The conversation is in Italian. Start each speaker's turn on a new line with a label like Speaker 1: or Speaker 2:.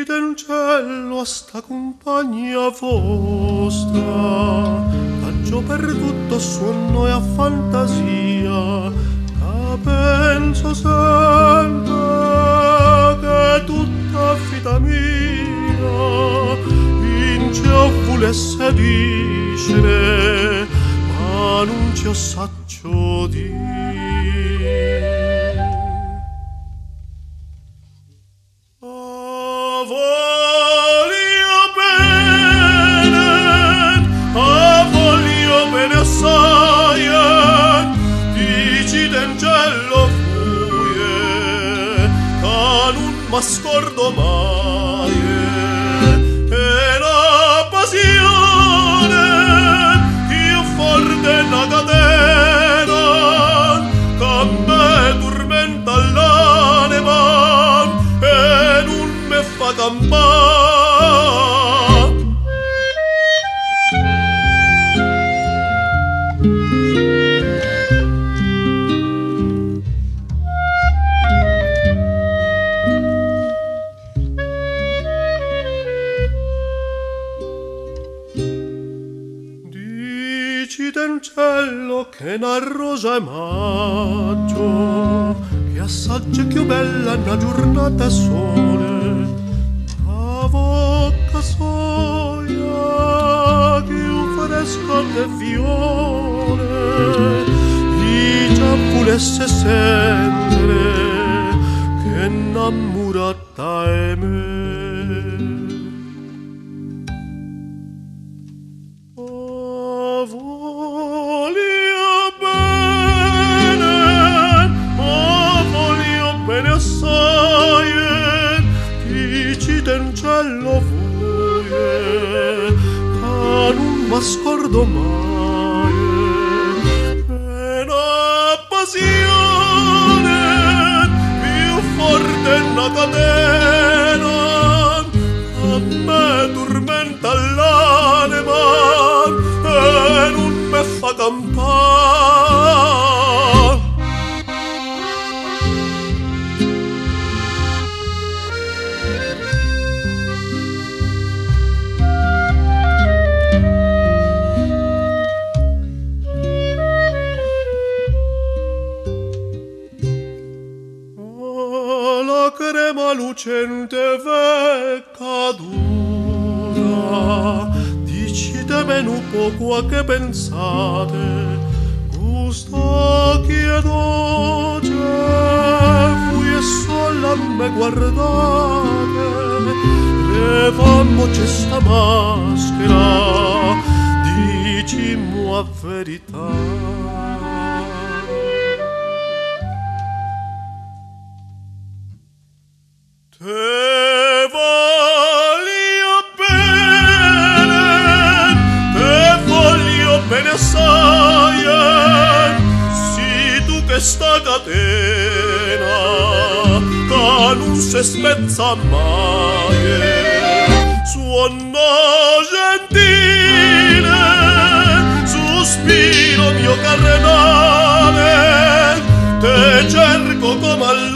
Speaker 1: del cielo a sta compagnia vostra, taggio per tutto sonno e a fantasia, che penso sempre che tutta vita mia in ciò volesse dicere, ma non ci ho saccio dire. Voglio bene assai, dici d'angelo fuie, che non m'ascordo mai, e la passione più forte è una catena, che me tormenta l'anima e non me fa campare. Dici del cielo che una rosa è maggio, che assaggia più bella una giornata sole, a bocca soia più fresca de fiore, e già volesse sentire che innamorata è me. Cielo vuoi, ma non m'ascordo mai, e la passione più forte è una catena, a me tormenta l'anima e non me fa campare. Crema lucente vecca dura, dicideme un poco a che pensate, gusto chiedo fui e sola me guardate, levammoci sta maschera, dicimo a verità. Te voglio bene assai, si tu che sta catena, che non si spezza mai, suono gentile, sospiro mio carnale, te cerco come